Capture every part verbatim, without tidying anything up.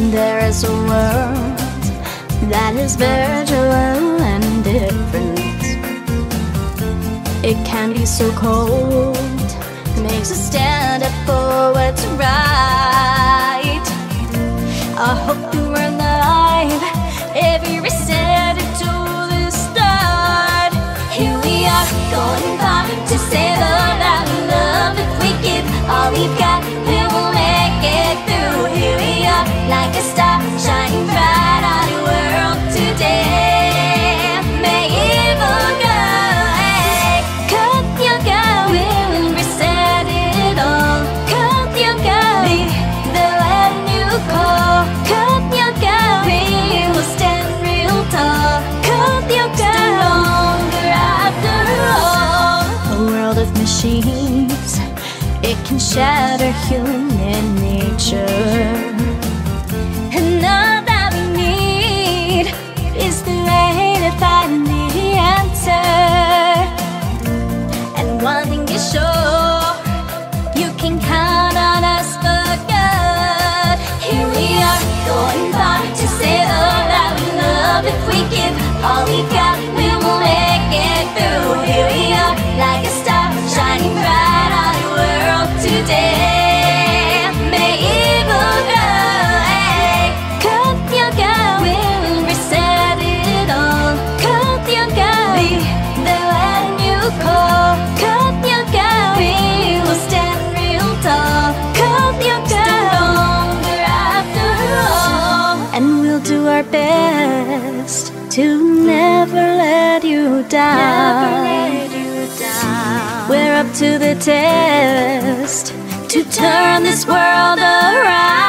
There is a world that is virtual and different. It can be so cold, makes us stand up for what's right. I hope you were alive if you reset it to the start. Here we are, going back to save all our love. If we give all we've got, we will make it through. Here we are, like a star shining bright on the world today. May evil go, hey, cut your go, we will reset it all. Cut your go, be the one you call. Cut your go, we will stand real tall. Cut your go, longer after all. A world of machines, it can shatter human nature. And all that we need is the way to find the answer. And one thing is sure, you can count on us for good. Here we are, going far to save all our love. If we give all we've got, we will make it through. Here we are, like a star shining bright on the world today. May evil go, hey, cut your go, we'll reset it all. Cut your go, be the one you call. Cut your go, we will stand real tall. Cut your go, longer after all. And we'll do our best to never let you down. Never let you down. We're up to the test to turn this world around.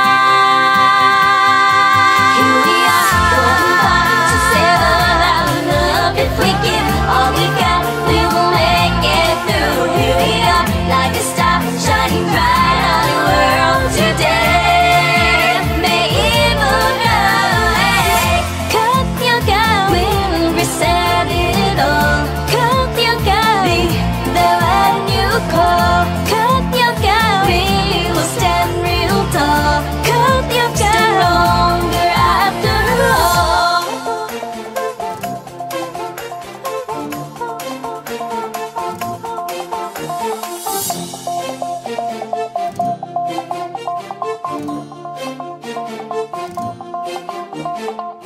Here we are, going far to save all our love. If we give all we got, we will make it through. Here we are, like a star shining bright on the world today. May evil go, hey, cut your go, we'll reset it all. Cut your go, be the one you call. Cut your go, we will stand real tall. Cut your go, longer after all. Thank you.